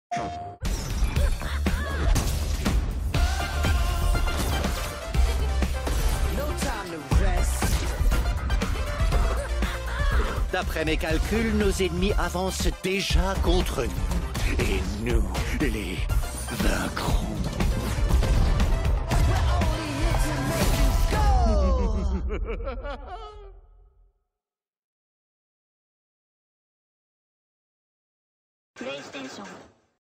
D'après mes calculs, nos ennemis avancent déjà contre nous. Et nous les vaincrons. PlayStation